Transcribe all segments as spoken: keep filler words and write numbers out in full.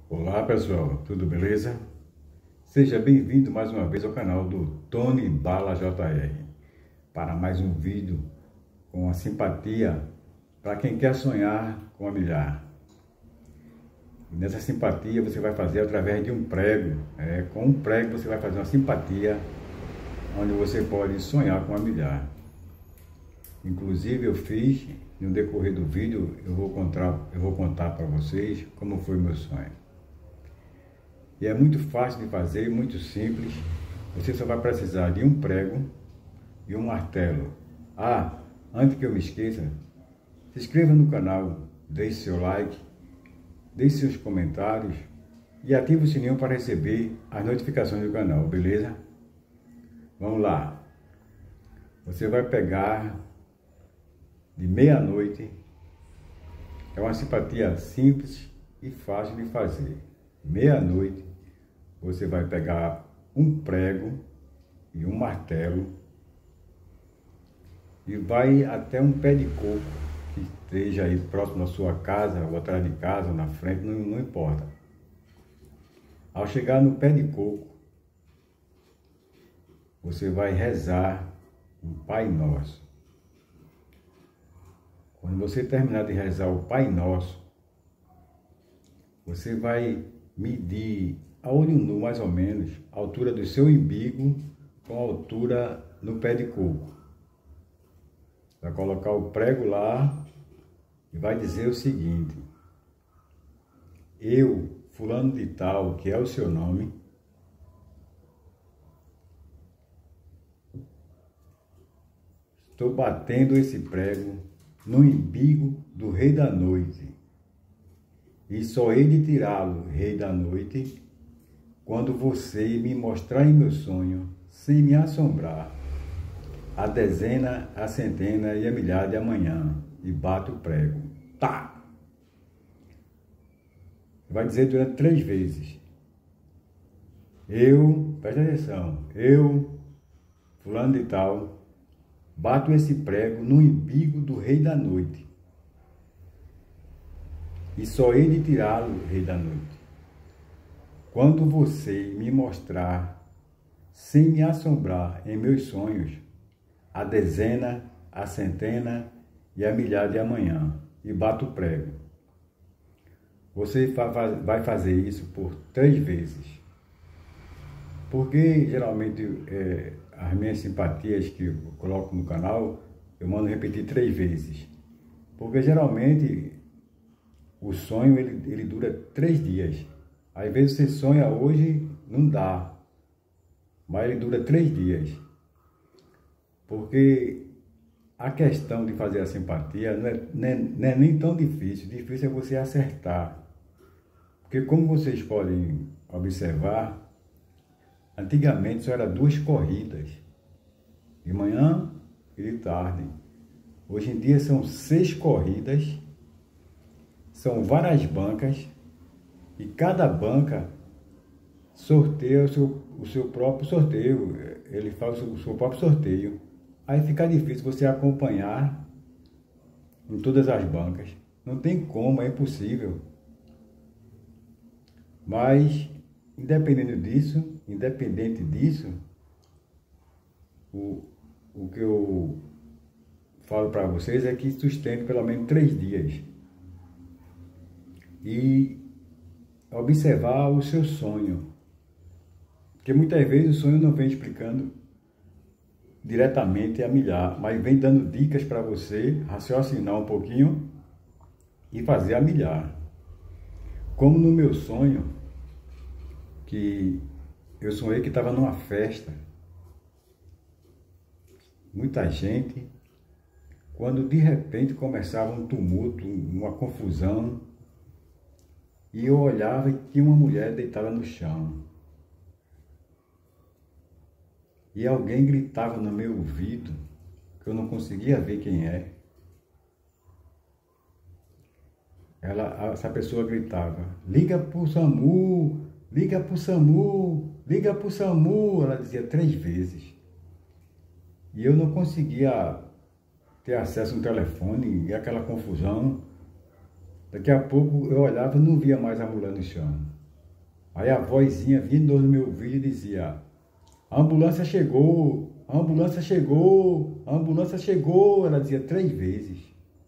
Olá pessoal, tudo beleza? Seja bem-vindo mais uma vez ao canal do Tony Bala J R para mais um vídeo com a simpatia para quem quer sonhar com a milhar. E nessa simpatia você vai fazer através de um prego, é, com um prego você vai fazer uma simpatia onde você pode sonhar com a milhar. Inclusive eu fiz, no decorrer do vídeo eu vou contar, eu vou contar para vocês como foi o meu sonho. E é muito fácil de fazer, muito simples. Você só vai precisar de um prego e um martelo. Ah, antes que eu me esqueça, se inscreva no canal, deixe seu like, deixe seus comentários e ative o sininho para receber as notificações do canal, beleza? Vamos lá. Você vai pegar de meia-noite. É uma simpatia simples e fácil de fazer. Meia-noite, você vai pegar um prego e um martelo e vai até um pé de coco que esteja aí próximo da sua casa, ou atrás de casa, ou na frente, não, não importa. Ao chegar no pé de coco, você vai rezar um Pai Nosso. Quando você terminar de rezar o Pai Nosso, você vai medir a olho nu, mais ou menos, a altura do seu umbigo com a altura no pé de coco. Vai colocar o prego lá e vai dizer o seguinte: eu, fulano de tal, que é o seu nome, estou batendo esse prego no umbigo do rei da noite. E só hei de tirá-lo, rei da noite, quando você me mostrar em meu sonho, sem me assombrar, a dezena, a centena e a milhar de amanhã, e bate o prego. Tá! Vai dizer durante três vezes. Eu, presta atenção, eu, fulano de tal, bato esse prego no umbigo do rei da noite. E só hei de tirá-lo, rei da noite, quando você me mostrar, sem me assombrar em meus sonhos, a dezena, a centena e a milhar de amanhã, e bato o prego. Você vai fazer isso por três vezes. Porque geralmente é, as minhas simpatias que eu coloco no canal, eu mando repetir três vezes. Porque geralmente o sonho ele, ele dura três dias. Às vezes você sonha hoje, não dá. Mas ele dura três dias. Porque a questão de fazer a simpatia não é, não é, não é nem tão difícil. Difícil é você acertar. Porque como vocês podem observar, antigamente só eram duas corridas. De manhã e de tarde. Hoje em dia são seis corridas. São várias bancas e cada banca sorteia o seu, o seu próprio sorteio. Ele faz o seu próprio sorteio. Aí fica difícil você acompanhar em todas as bancas. Não tem como, é impossível. Mas, independente disso, independente disso, o, o que eu falo para vocês é que sustente pelo menos três dias. E observar o seu sonho. Porque muitas vezes o sonho não vem explicando diretamente a milhar, mas vem dando dicas para você raciocinar um pouquinho e fazer a milhar. Como no meu sonho, que eu sonhei que estava numa festa, muita gente, quando de repente começava um tumulto, uma confusão, e eu olhava e tinha uma mulher deitada no chão. E alguém gritava no meu ouvido, que eu não conseguia ver quem é. Ela, essa pessoa gritava: liga pro SAMU, liga pro SAMU, liga pro SAMU. Ela dizia três vezes. E eu não conseguia ter acesso no telefone, e aquela confusão. Daqui a pouco eu olhava e não via mais a mulher no chão. Aí a vozinha vindo no meu ouvido e dizia: a ambulância chegou, a ambulância chegou, a ambulância chegou. Ela dizia três vezes.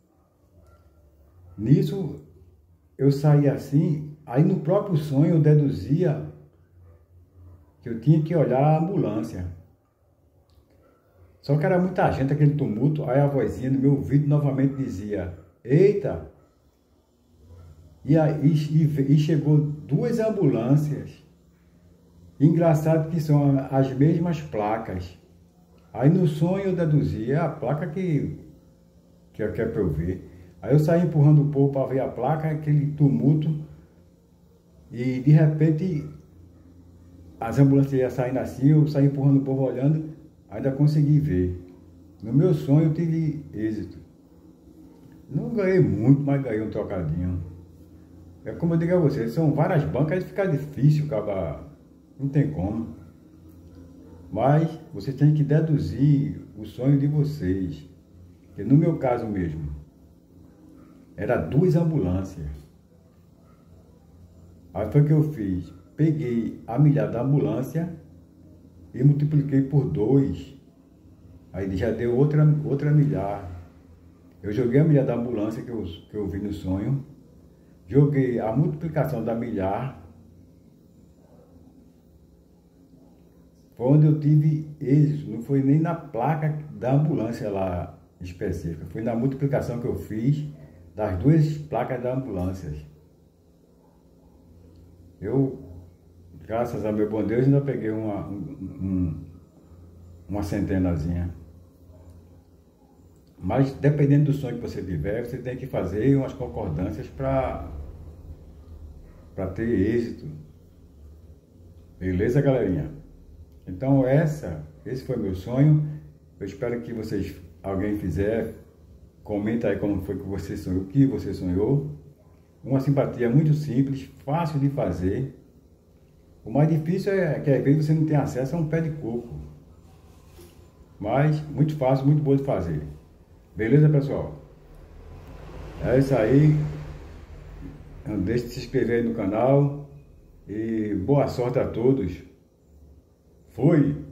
Nisso, eu saí assim, aí no próprio sonho eu deduzia que eu tinha que olhar a ambulância. Só que era muita gente, aquele tumulto, aí a vozinha no meu ouvido novamente dizia: eita! E aí e, e chegou duas ambulâncias. Engraçado que são as mesmas placas. Aí no sonho eu deduzia: é a placa que, que é para eu ver. Aí eu saí empurrando o povo para ver a placa, aquele tumulto, e de repente as ambulâncias iam saindo assim, eu saí empurrando o povo olhando, ainda consegui ver. No meu sonho eu tive êxito. Não ganhei muito, mas ganhei um trocadinho. É como eu digo a vocês, são várias bancas, aí fica difícil, acabar, não tem como. Mas vocês têm que deduzir o sonho de vocês. Que no meu caso mesmo, era duas ambulâncias. Aí foi o que eu fiz. Peguei a milhar da ambulância e multipliquei por dois. Aí já deu outra, outra milhar. Eu joguei a milhar da ambulância que eu, que eu vi no sonho. Joguei a multiplicação da milhar. Foi onde eu tive êxito. Não foi nem na placa da ambulância lá específica. Foi na multiplicação que eu fiz das duas placas da ambulância. Eu, graças a meu bom Deus, ainda peguei uma, um, uma centenazinha. Mas dependendo do sonho que você tiver, você tem que fazer umas concordâncias para para ter êxito. Beleza, galerinha? Então essa, esse foi meu sonho. Eu espero que vocês, alguém fizer, comenta aí como foi que você sonhou, o que você sonhou. Uma simpatia muito simples, fácil de fazer. O mais difícil é que às vezes você não tem acesso a um pé de coco. Mas muito fácil, muito bom de fazer. Beleza, pessoal? É isso aí. Não deixe de se inscrever aí no canal. E boa sorte a todos. Fui!